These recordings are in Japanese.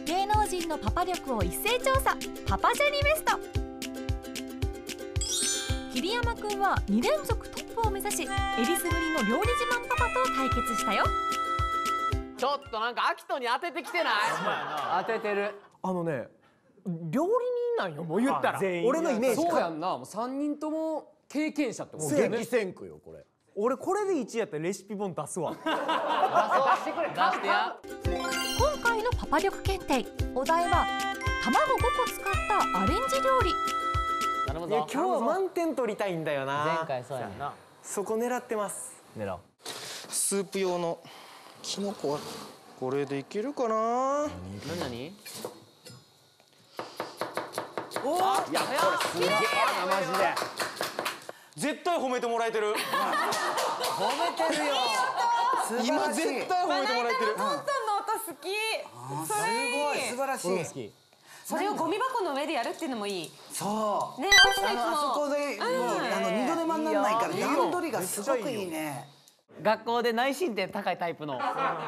芸能人のパパ力を一斉調査、パパジャニベスト。桐山くんは2連続トップを目指し、えりすぐりの料理自慢パパと対決したよ。 ちょっとなんかアキトに当ててきてない？当ててる。料理人なんよ、もう言ったら。 俺のイメージそうやんな、もう3人とも経験者ってことだよね。 激戦区よこれ。俺これで1位やったらレシピ本出すわ。 出してくれ、出してや。 今回のパパ力検定、お題は卵5個使ったアレンジ料理。 頼むぞ。 いや今日は満点取りたいんだよな。 前回そうやんな。 そこ狙ってます。 狙う。 スープ用のキノコはこれでいけるかな。 何？ おお、 いや、すげえなマジで。 絶対褒めてもらえてる。 褒めてるよ。 今絶対褒めてもらえてる。 トントンの音好き。それいい。 素晴らしい。 好き。 それをゴミ箱の上でやるっていうのもいい。 そう。 ね、落ちたいつも。 あそこでもう二度手間にならないから段取りがすごくいいね。 学校で内申点高いタイプの。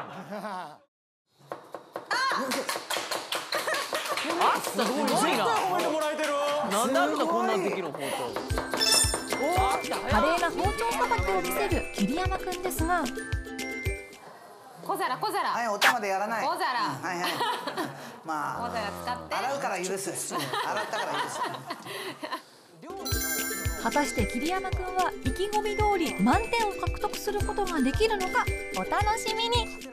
すごいな。 絶対褒めてもらえてる。 なんであんたこんなんできるの包丁。 華麗な包丁さばきを見せる桐山くんですが、 小皿小皿。 はい、お玉でやらない。 小皿。 はいはい。ま小皿使って。 あ洗うから許す。洗ったから許す。 果たして桐山くんは意気込み通り満点を獲得することができるのか、お楽しみに。